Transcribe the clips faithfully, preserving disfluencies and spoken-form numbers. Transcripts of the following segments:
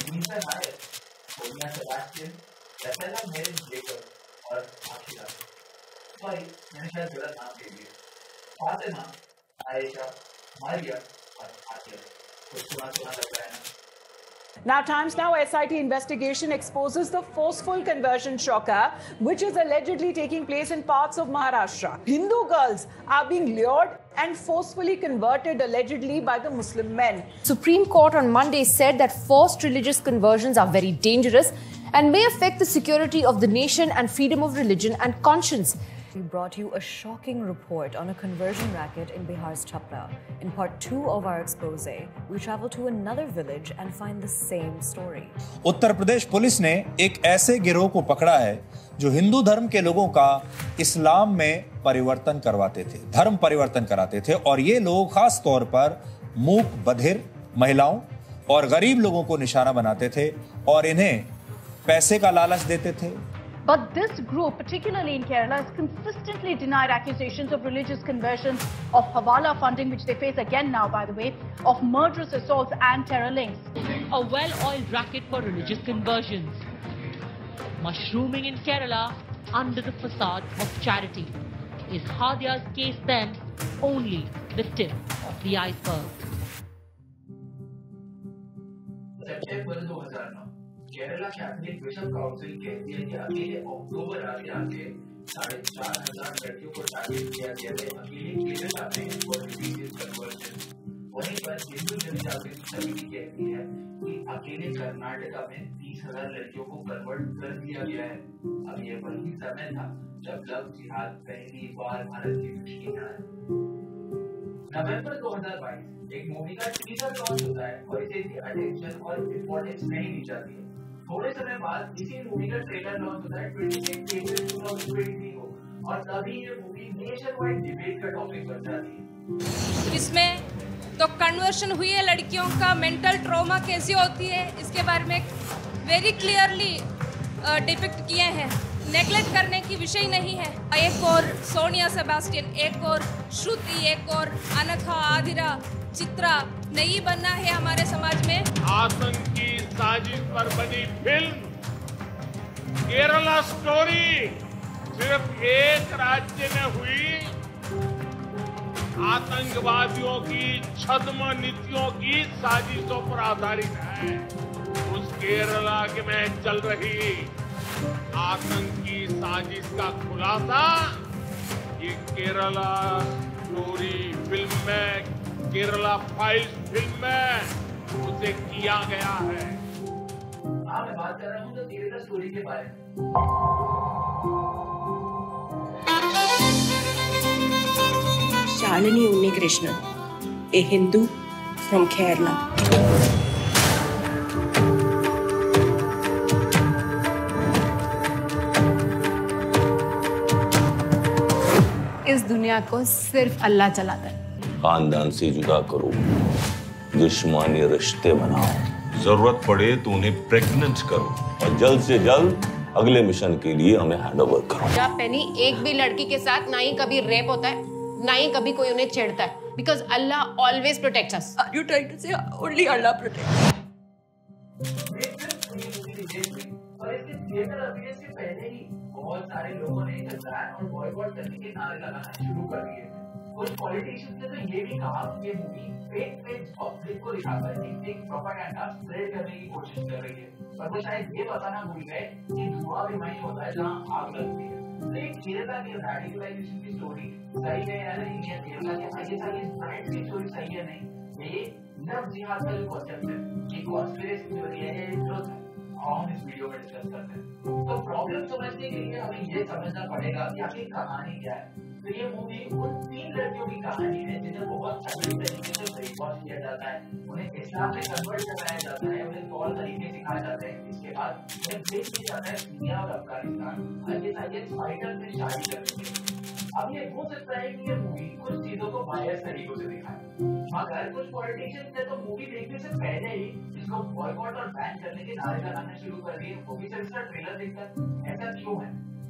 Reason आए Sonia Sebastian, Rasela marine जेकर और आशिला, सॉरी मैंने शायद गलत नाम दे दिया, फातिमा, आयशा, मारिया और आतिया। कुछ सुना सुना लग रहा है ना। Now, Times Now S I T investigation exposes the forceful conversion shocker, which is allegedly taking place in parts of Maharashtra. Hindu girls are being lured and forcefully converted allegedly by the Muslim men. Supreme Court on Monday said that forced religious conversions are very dangerous and may affect the security of the nation and freedom of religion and conscience. We brought you a shocking report on a conversion racket in Bihar's Chapra. In part two of our expose, we travel to another village and find the same story. Uttar Pradesh police ने एक ऐसे गिरोह को पकड़ा है जो हिंदू धर्म के लोगों का इस्लाम में परिवर्तन करवाते थे, धर्म परिवर्तन कराते थे, और ये लोग खास तौर पर मूक, बधिर, महिलाओं और गरीब लोगों को निशाना बनाते थे और इन्हें पैसे का लालच देते थे। But this group, particularly in Kerala, has consistently denied accusations of religious conversions, of Hawala funding, which they face again now, by the way, of murderous assaults and terror links. A well-oiled racket for religious conversions, mushrooming in Kerala under the facade of charity. Is Hadia's case then only the tip of the iceberg? सितंबर दो हज़ार नौ Kerala Catholic bishop council कहती है कि अकेले अक्टूबर आते आते साढ़े चार हजार लड़कियों को टारगेट किया गया है अकेले केरला में फॉर रिलीजियस कन्वर्जन। वहीं पर हिंदू जनजागृति समिति कहती है कि अकेले कर्नाटका में तीस हजार लड़कियों को कन्वर्ट कर दिया गया है। अब ये वही समय था जब लव जिहाद पहली बार भारत की दृष्टि में आया। नवंबर दो हज़ार बाईस एक मूवी का टीजर लॉन्च होता है और इसे इतनी अटेंशन और इम्पोर्टेंस नहीं दी जाती है। थोड़े समय बाद इसी मूवी का ट्रेलर लॉन्च होता है छब्बीस अप्रैल दो हज़ार तेईस को और तभी ये मूवी नेशन वाइड डिबेट का टॉपिक बन जाती है। इसमें तो कन्वर्शन हुई है लड़कियों का मेंटल ट्रॉमा कैसी होती है इसके बारे में वेरी क्लियरली डिपिक्ट किए हैं। नेग्लेक्ट करने की विषय नहीं है। एक और सोनिया सेबास्टियन, एक और श्रुति, एक और अनघा, आदिरा, चित्रा नहीं बनना है हमारे समाज में। आतंक की साजिश पर बनी फिल्म केरला स्टोरी सिर्फ एक राज्य में हुई आतंकवादियों की छद्म नीतियों की साजिशों पर आधारित है। उस केरला के में चल रही आतंक की साजिश का खुलासा ये केरला स्टोरी फिल्म में, केरला फाइल्स फिल्म में उसे किया गया है। हाँ, मैं बात कर रहा हूँ तो केरला स्टोरी के बारे में। Shalini Unnikrishnan, a Hindu from Kerala. इस दुनिया को सिर्फ अल्लाह चलाता है। खानदान से जुदा करो, दुश्मनी रिश्ते बनाओ, जरूरत पड़े तो उन्हें प्रेग्नेंट करो और जल्द से जल्द अगले मिशन के लिए हमें हैंडओवर करो। जब पेनी एक भी लड़की के साथ ना ही कभी रेप होता है, ना ही कभी कोई उन्हें छेड़ता है, because Allah always protects us. Are you trying to say only Allah protects? और इसके थिएटर अभिनय से पहले ही बहुत सारे लोगों ने इसे बैन और बॉयकॉट करने के नारे लगाना शुरू कर दिए। कुछ पॉलिटिशियंस ने तो ये भी कहा कि ये मूवी फेक पेज पब्लिक को दिखाकर एक एक प्रोपेगेंडा स्प्रेड करने की कोशिश कर रही है, पर वो शायद ये बताना भूल गए कि धुआं भी वहीं होता है जहां आग लगती है। तो ये केरला की रेडिकलाइजेशन की स्टोरी सही है या नहीं, या केरला के आईएसआईएस ब्राइट की स्टोरी सही है नहीं, ये लव जिहाद का जो कॉन्सेप्ट है, ये कॉन्स्पिरेसी थ्योरी है, ये ट्रुथ है, हम इस वीडियो में डिस्कस करते हैं। तो प्रॉब्लम समझने के लिए हमें ये समझना पड़ेगा कि आखिर कहानी क्या है। तो ये मूवी उन तीन लड़कियों की कहानी है जिन्हें बहुत अच्छी तरीके से ब्रेन वॉश किया जाता है, उन्हें इस्लाम में कन्वर्ट कराया जाता है, उन्हें तौर तरीके सिखाए जाते हैं। इसके बाद उन्हें भेज दिया जाता है सीरिया और अफगानिस्तान आईएसआईएस फाइटर से शादी करने के लिए। अब ये हो सकता है कि ये मूवी कुछ चीजों को बायस तरीकों से दिखाए, मगर कुछ पॉलिटिशियंस ने तो मूवी देखने से पहले ही इसको बॉयकॉट और बैन करने के नारे लगाने शुरू कर दिए, वो भी सिर्फ इसका ट्रेलर देखकर। ऐसा क्यों है?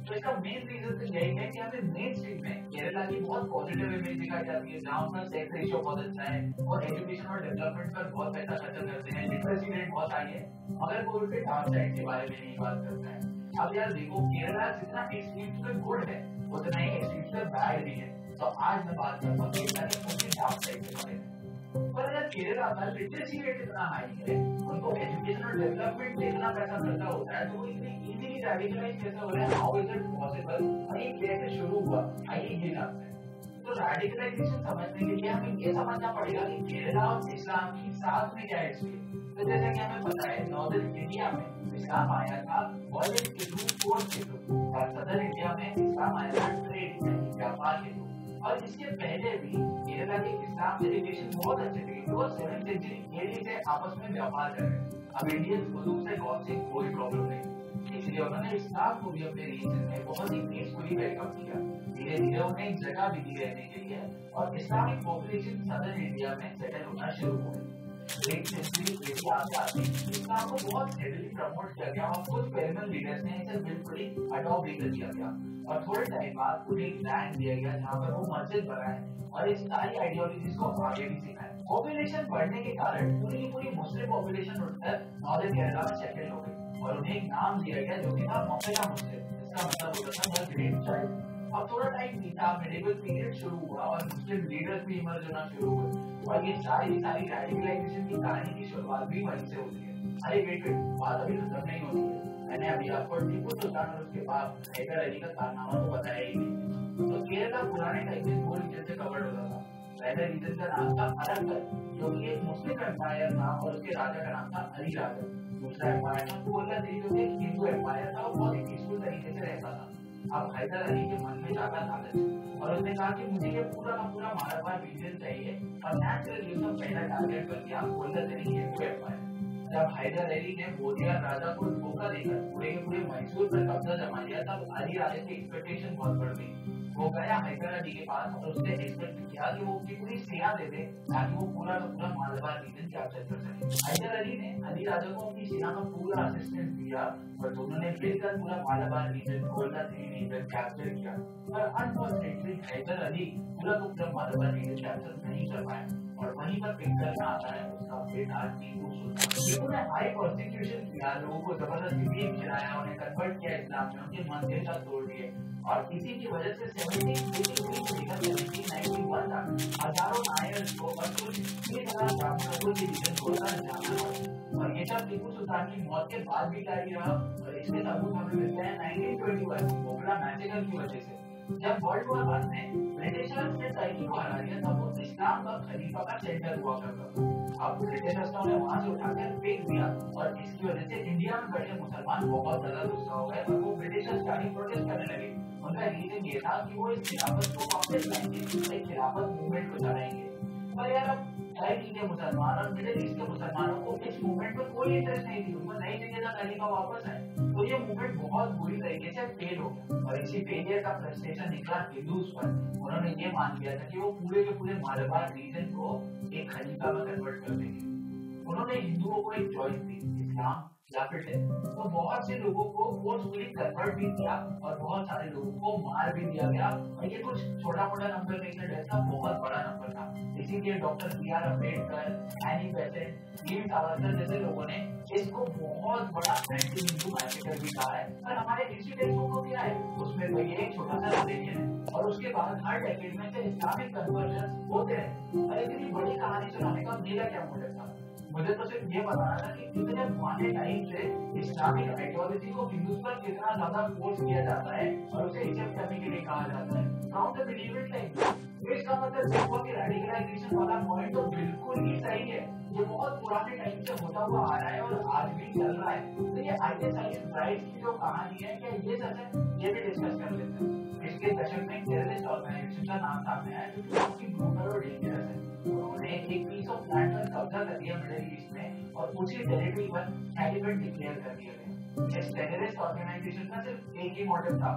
तो इसका मेन रीजन तो यही है कि हमें मेन स्ट्रीम में केरला की बहुत पॉजिटिव इमेज दिखाई जाती है, जहाँ पर सेक्स रेशियो बहुत अच्छा है और एजुकेशन और डेवलपमेंट पर बहुत पैसा खर्च करते हैं, लिटरेसी रेट बहुत हाई है, मगर कोई उसके डाउन साइड के बारे में नहीं बात करता है। अब यार देखो, केरला जितना एक्सट्रीम्स में गुड है उतना ही एक्सट्रीम्स में बैड भी है। तो आज मैं बात करता हूँ केरला के उनके डाउन साइड के बारे में। पर अगर केरला का लिटरेसी रेट इतना हाई है, उनको एजुकेशन और डेवलपमेंट में इतना पैसा खर्चा होता है, तो वो इतनी इजीली रेडिकलाइज कैसे हो रहे हैं? How is it possible? और ये कैसे शुरू हुआ? आइए ये जानते हैं। तो रेडिकलाइजेशन समझने के लिए हमें ये समझना पड़ेगा कि केरला और इस्लाम की साथ में क्या हिस्ट्री है। तो जैसे कि हमें पता है, नॉर्दर्न इंडिया में इस्लाम आया था वॉयलेंस के थ्रू, फोर्स के थ्रू, और सदर्न इंडिया में इस्लाम आया था ट्रेड यानी व्यापार के थ्रू। और इसके पहले भी केरला के इस्लाम से रिलेशन बहुत अच्छे थे, वो सेवन सेंचुरी एडी से आपस में व्यापार कर रहे हैं। अब इंडियंस को दूसरे गॉड से कोई प्रॉब्लम नहीं, इसलिए उन्होंने इस्लाम को भी अपने रीजन में बहुत ही पीसफुली वेलकम किया। धीरे धीरे उन्हें एक जगह भी दी रहने के लिए और इस्लामिक पॉपुलेशन सदर्न इंडिया में सेटल होना शुरू हो गई। एक सेंचुरी एडी आगे आते इस्लाम को बहुत हेवीली प्रमोट किया गया और कुछ पेरिफेरल लीडर्स ने इसे बिल्कुल अडॉप्ट भी कर लिया गया और थोड़े टाइम बाद उन्हें एक लैंड दिया गया जहाँ पर वो मस्जिद बनाए और इस सारी आइडियोलॉजीज को आगे भी सिखाए। पॉपुलेशन बढ़ने के कारण पूरी पूरी मुस्लिम पॉपुलेशन उठकर नॉर्दर्न केरला में सेटल हो गई और उन्हें एक नाम दिया गया जो कि था मक्का मुस्लिम, इसका मतलब होता था द ग्रेट चाइल्ड। अब थोड़ा टाइम बीता, मेडिवल पीरियड शुरू हुआ और मुस्लिम लीडर्स भी इमर्ज होना शुरू हुए और ये सारी सारी रेडिकलाइजेशन की कहानी की शुरुआत भी वहीं से होती है। अरे वेट वेट बात अभी खत्म नहीं होती है। मैंने अभी आपको टीपू सुल्तान और उसके बाद हैदर अली का कारनामा तो बताया ही नहीं। तो केरला पुराने टाइम में दो रीजन से कवर्ड होता था। पहले रीजन का नाम था अरक्कल, जो कि एक मुस्लिम एम्पायर था और उसके राजा का नाम था अली राजा। दूसरा एम्पायर था कोल्लादिरी, जो एक हिंदू एम्पायर था और बहुत ही पीसफुल तरीके से रहता था। अब हैदर अली के मन में ज्यादा लालच और उसने कहा कि मुझे ये पूरा का पूरा मालाबार रीजन चाहिए और नेचुरली उसने पहला टारगेट कर दिया कोल्लादिरी हिंदू एम्पायर। जब हैदर अली ने बोधिया राजा को धोखा देकर पूरे के पूरे मैसूर पर कब्जा जमा लिया, तब अली राजा की एक्सपेक्टेशन बहुत बढ़ गई। वो गया हैदर अली के पास और उसने एक्सपेक्ट किया कि वो उसकी पूरी सेना दे दे ताकि वो पूरा का पूरा मालाबार रीजन कैप्चर कर सके। हैदर अली ने अली राजा को अपनी सेना का पूरा असिस्टेंस दिया और दोनों ने मिलकर पूरा Malabar region Kolathiri region capture किया। पर अनफॉर्चुनेटली हैदर अली पूरा का पूरा मालाबार रीजन कैप्चर नहीं कर पाया और वहीं पर पिक्चर में आता है उसका बेटा टीपू सुल्तान। टीपू ने हाई प्रोसिक्यूशन किया, लोगों को जबरदस्ती बीफ खिलाया, उन्हें कन्वर्ट किया इस्लाम में, उनके मंदिर का तोड़ दिए और इसी की वजह से सत्रह सौ तिरासी से लेकर सत्रह सौ इक्यानवे तक हजारों नायर्स को और कुछ तीन हजार ब्राह्मणों को ये रीजन छोड़कर जाना पड़ा। और ये सब टीपू सुल्तान की मौत के बाद भी जारी रहा और इसके सबूत हमें मिलते हैं उन्नीस सौ इक्कीस पोखरा मैसेकर की वजह से। जब वर्ल्ड वॉर वन में ब्रिटिशर्स ने टर्की को हरा दिया, तब वो इस्लाम का खलीफा का सेंटर हुआ करता था। अब ब्रिटिशर्स ने वहां से उठाकर फेंक दिया और इसकी वजह से इंडिया में बैठे मुसलमान बहुत ज्यादा गुस्सा हो गए और वो ब्रिटिशर्स का प्रोटेस्ट करने लगे। उनका रीजन ये था कि वो इस खिलाफत को वापस लाएंगे, इस खिलाफत मूवमेंट को चलाएंगे। पर यार अब टर्की के मुसलमान और मिडिल ईस्ट के मुसलमानों को इस मूवमेंट में कोई इंटरेस्ट नहीं थी, उनको नहीं चाहिए था खलीफा वापस आए। तो ये मूवमेंट बहुत बुरी तरीके से फेल हो गया और इसी फेलियर का फ्रस्ट्रेशन निकला हिंदूज पर। उन्होंने ये मान लिया था कि वो पूरे के पूरे मालाबार रीजन को एक खलीफा में कन्वर्ट कर देंगे। उन्होंने हिंदुओं को एक चॉइस दी, इस्लाम या फिर डेथ। तो बहुत से लोगों को फोर्सफुली कन्वर्ट भी किया और बहुत सारे लोगों को मार भी दिया गया और ये कुछ छोटा मोटा नंबर नहीं था, डेथ का बहुत बड़ा नंबर था। इसीलिए doctor B R Ambedkar, Annie Besant, Veer Savarkar जैसे लोगों ने इसको बहुत बड़ा एंटी हिंदू मैसेकर भी कहा है। पर हमारे हिस्ट्री टेक्स्ट को क्या है, उसमें तो ये एक छोटा सा रिलीजन है और उसके बाद हर डेकेड में से इस्लामिक कन्वर्जन होते हैं। और इतनी बड़ी कहानी सुनाने का मेरा क्या मोटिव था? मुझे तो सिर्फ ये बताना था कि कितने पुराने टाइम से इस्लामिक आइडियोलॉजी को हिंदू पर कितना ज्यादा फोर्स किया जाता है और उसे एक्सेप्ट करने के लिए कहा जाता है। How the believe it like इसका मतलब देखो कि रेडिकलाइजेशन वाला पॉइंट तो बिल्कुल ही सही है। ये बहुत पुराने टाइम से होता हुआ आ रहा है और आज भी चल रहा है। तो ये आइडियल ब्राइट की जो कहानी है, क्या ये सच है? ये भी डिस्कस कर लेते हैं। इसके दशक में टेररिस्ट ऑर्गेनाइजेशन का नाम सामने आया जो काफी ब्रूटल और डेंजरस है। उन्होंने एक पीस ऑफ लैंड पर कब्जा कर लिया मिडिल ईस्ट में और उसी टेरिटरी पर कैलिफेट डिक्लेयर कर दिया गया। इस टेररिस्ट ऑर्गेनाइजेशन का सिर्फ एक ही मोटिव था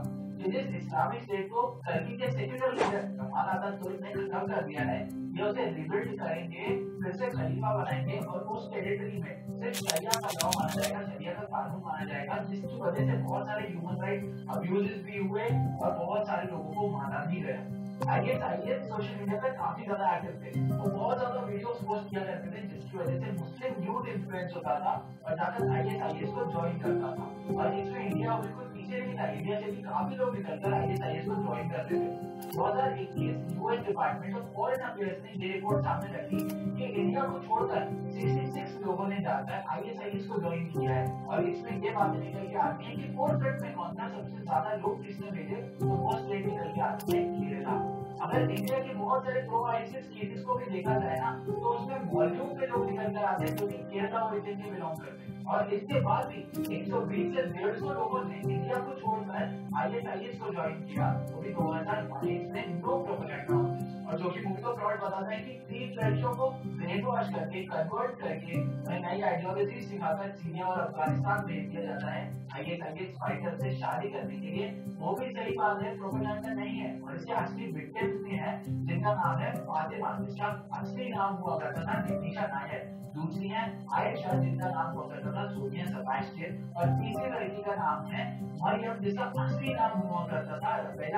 कि जिस इस्लामिक स्टेट को टर्की के सेक्युलर लीडर कमाल अतातुर्क ने खत्म कर दिया है, ये उसे रिबिल्ड करेंगे, फिर से खलीफा बनाएंगे और उस टेरिटरी में सिर्फ शरिया का लॉ माना जाएगा, शरिया का कानून माना जाएगा, जिसकी वजह से बहुत सारे ह्यूमन राइट अब्यूजेस भी हुए और बहुत सारे लोगों को मारा भी गया। आईएस आईएस सोशल मीडिया पे काफी ज्यादा एक्टिव थे, वो बहुत ज्यादा वीडियोस पोस्ट किया करते थे, जिसकी वजह से मुस्लिम यूथ इन्फ्लुएंस होता था और जाकर आईएस आईएस को ज्वाइन करता था। और इसमें इंडिया बिल्कुल पीछे नहीं था, इंडिया से भी काफी लोग निकलकर आईएस आईएस को ज्वाइन करते थे। दो हज़ार इक्कीस US department of foreign affairs ने ये रिपोर्ट सामने रखी कि इंडिया को छोड़कर छियासठ लोगों ने जाकर आईएस आईएस को ज्वाइन किया है। और इसमें ये बात निकल के आती है कि फोरफ्रंट में कौन था, सबसे ज्यादा लोग किसने भेजे, तो वो स्टेट निकल के आती है केरला। अगर इंडिया के बहुत सारे प्रो आईएसआईएस केसेस को भी देखा जाए ना, तो उसमें वॉल्यूम पे लोग निकल कर आते हैं जो कि केरला ओरिजिन के बिलोंग करते हैं। और इसके बाद भी एक सौ बीस से डेढ़ सौ लोगों ने इंडिया को छोड़कर आईएस आईएस को ज्वाइन किया, वो भी दो हज़ार बाईस में नो प्रोपेगेंडा। और जो कि मूवी को फ्रॉड बताता है कि तीस लड़कियों को ब्रेन वॉश करके कन्वर्ट करके नई आइडियोलॉजी सिखाकर सीरिया और अफगानिस्तान भेज दिया जाता है आईएस आईएस फाइटर से शादी करने के लिए। वो भी सही बात है, प्रोपेगेंडा नहीं है। और इसके असली विक्टिम्स भी हैं, जिनका नाम है फातिमा, जिसका असली नाम हुआ करता था नितिशा नायर। दूसरी है आयशा, जिनका नाम हुआ करता था सोनिया सेबेस्टियन। और तीसरी लड़की का नाम है मरियम, जिसका असली नाम हुआ करता था रबेला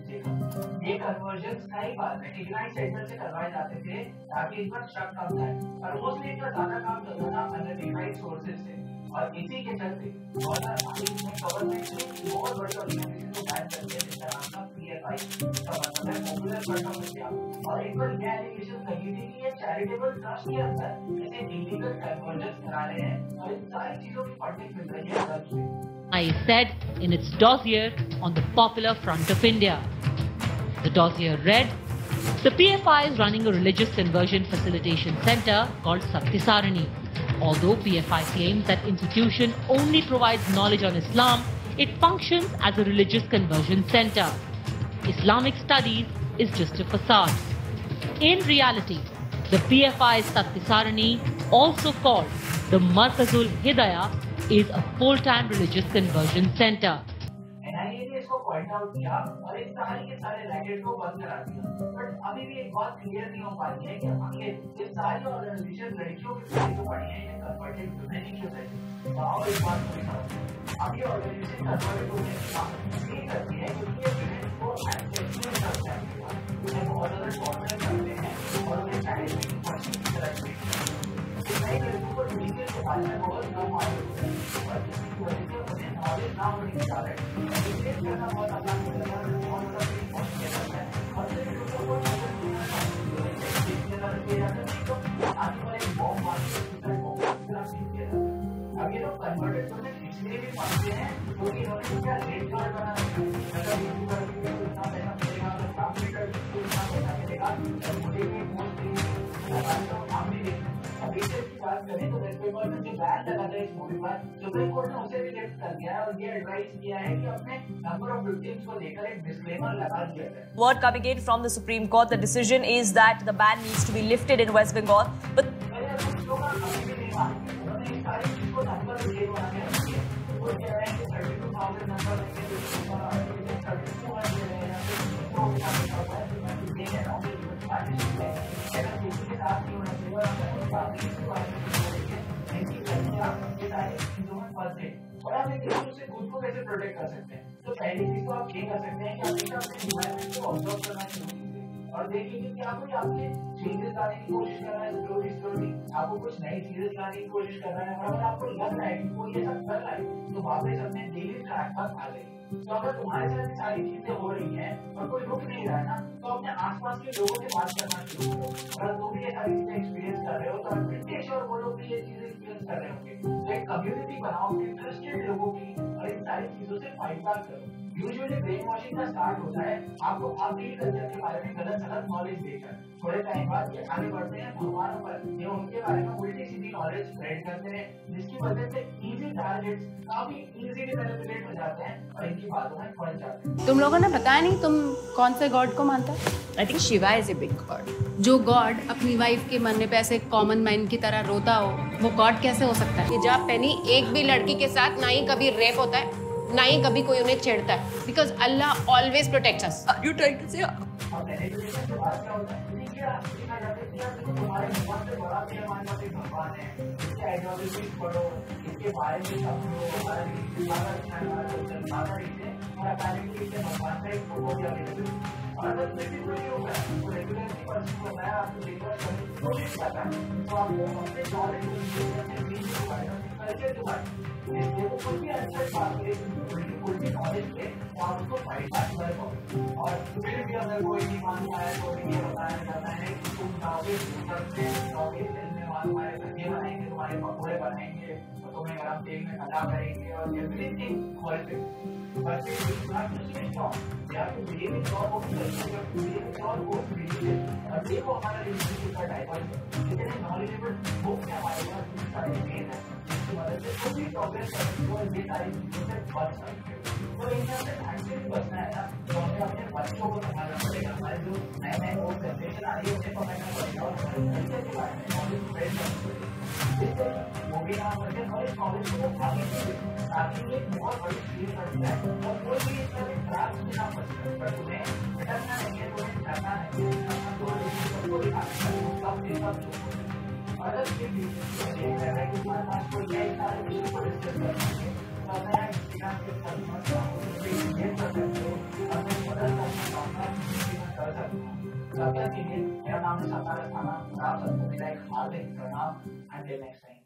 मेरिन। ये कन्वर्जन सही बात है, इग्नाइट सेंटर से करवाए जाते थे ताकि इन पर शक कम जाए, और मोस्टली इनका ज्यादा काम चलता था अनइग्नाइट सोर्सेज से। और इसी के चलते दो हज़ार बाईस में गवर्नमेंट ने बहुत बड़ी ऑर्गेनाइजेशन को बैन कर दिया, जिसका नाम था पीएफआई, इसका मतलब है पॉपुलर फ्रंट ऑफ इंडिया। और इन पर यह एलिगेशन लगी थी कि ये चैरिटेबल ट्रस्ट के अंदर ऐसे इलीगल कन्वर्जन करा रहे हैं और इन सारी चीजों की फंडिंग मिल रही है गल्फ से। I said in its dossier on the Popular Front of India. The dossier read, the P F I is running a religious conversion facilitation center called Saktisarani. Although P F I claims that institution only provides knowledge on Islam, it functions as a religious conversion center. Islamic studies is just a facade. In reality, the P F I Saktisarani, also called the Markazul Hidayah, is a full-time religious conversion center. NIA ने इसको point out किया और इस सारे के सारे racket को बंद करा दिया। बट अभी भी एक बात क्लियर नहीं हो पा रही है कि आखिर ये सारी ऑर्गेनाइजेशन लड़कियों के पीछे जो पड़ी है, ये कन्वर्टेड वुमेन की क्यों है? और एक बात पूरी करो, अभी ऑर्गेनाइजेशन कन्वर्टेड वुमेन की बात इसलिए करती है क्योंकि ये वुमेन को एक्सेप्ट करते हैं, उन्हें बहुत ज्यादा टॉलरेट करते हैं और उन्हें चाइल्ड की मशीन की तरह ट्रीट करते हैं। नई लड़कियों को नीचे के बारे में बहुत कम मालूम होता है और जिसकी वजह से उन्हें नॉलेज ना होने के कारण रिप्लेस करना बहुत आसान हो जाता है, बहुत बड़ा प्री पॉइंट करता है और फिर लोगों को आने वाले बॉम्ब मारने अब ये लोग कन्वर्टेड होने इसलिए भी मानते हैं क्योंकि इन्होंने क्या रेड कार्ड बना रखा है, मतलब हिंदू धर्म के लिए इतना पैसा मिलेगा, अगर काम मीटर इतना पैसा मिलेगा, मुझे भी मोस्ट हम भी देखते हैं। अब इस की बात करें तो रेड पेपर में जो बैन लगा था इस मूवी पर, सुप्रीम कोर्ट ने उसे भी लिफ्ट कर दिया है और ये एडवाइस किया है कि अपने नंबर ऑफ विक्टिम्स को लेकर एक डिस्क्लेमर लगा दिया जाए। Word coming in from the Supreme Court, the decision is that the ban needs to be lifted in West Bengal. But और आप एक दूसरे से खुद को कैसे प्रोटेक्ट कर सकते हैं? तो पहली चीज तो आप ये कर सकते हैं कि हमेशा अपने एनवायरनमेंट को ऑब्जर्व करना शुरू कीजिए और देखिए कि क्या कोई आपके चेंजेस लाने की कोशिश कर रहा है, स्लोली स्लोली आपको कुछ नई चीजें लाने की कोशिश कर रहा है और अगर आपको लग रहा है कि कोई ये सब कर रहा है तो वापस अपने डेली ट्रैक पर आ जाइए। तो अगर तुम्हारे साथ सारी चीजें हो रही हैं और कोई रुक नहीं रहा है ना, तो अपने आसपास के लोगों से बात करना शुरू करो। अगर तुम भी ये सारी चीजें एक्सपीरियंस कर रहे हो तो ब्रिटिश और वो लोग भी ये चीजें एक्सपीरियंस कर रहे होंगे, तो एक कम्युनिटी बनाओ इंटरेस्टेड लोगों की और इन सारी चीजों से फाइट बैक करो। यूजुअली ब्रेन वॉशिंग का स्टार्ट होता है आपको आपके कल्चर के बारे में गलत गलत नॉलेज देकर, थोड़े टाइम बाद ये आगे बढ़ते हैं भगवानों पर, ये उनके बारे में उल्टी सीधी नॉलेज स्प्रेड करते हैं, जिसकी वजह से इजी टारगेट्स काफी इजीली मैनिपुलेट हो जाते हैं और इनकी बातों में फंस जाते हैं। तुम लोगों ने बताया नहीं तुम कौन से गॉड को मानता है? I think Shiva is a big god. जो गॉड अपनी वाइफ के मरने पे ऐसे कॉमन मैन की तरह रोता हो, वो गॉड कैसे हो सकता है? हिजाब पहनी एक भी लड़की के साथ ना ही कभी रेप होता है, ना ही कभी कोई उन्हें छेड़ता है, because Allah always protects us. Are you trying to say और फिर भी अगर कोई नहीं मानता है तो ये बताया जाता है कि तुम जाओगे जाओगे तेल में मालूम है धनिया बनाएंगे, तुम्हारे पकौड़े बनाएंगे, तुम्हें गरम तेल में कला करेंगे और everything always but we do not just be strong. We have to believe in God of self. We have to believe in God who believe it. और देखो हमारा रिलेशनशिप का डाइवर्स कितने नॉलेजेबल बुक है हमारे पास, सारे मेन है जिसकी मदद से कोई भी प्रोग्रेस करने को ये सारी चीजों से बच सकते हैं। तो इनसे हमें ढंग से भी बचना है ना, तो हमें अपने बच्चों को संभालना पड़ेगा। हमारे जो नए नए वो जनरेशन आ रही है उन्हें पकड़ना पड़ेगा और हमारे कल्चर के बारे में नॉलेज स्प्रेड करनी पड़ेगी। जिससे वो भी ना करके हमारे नॉलेज को आगे बढ़े ताकि ये बहुत बड़ी चीज बन जाए और कोई भी इसका भी खराब से ना बच सके। पर तुम्हें भटकना नहीं है, तुम्हें करना नहीं है, तो सबको दिखाना है सब के सब जो अगर ये देख रहा है कि हमारे पास कोई नए सारे विषय को डिस्कस करेंगे तो मैं इंस्टाग्राम के समझता हूँ ये कर सकते हो और मैं बदल सकता हूँ कर सकता हूँ। तब तक के लिए मेरा नाम है सतारा थाना, आप सबको मेरा एक हार्दिक प्रणाम। Until next time.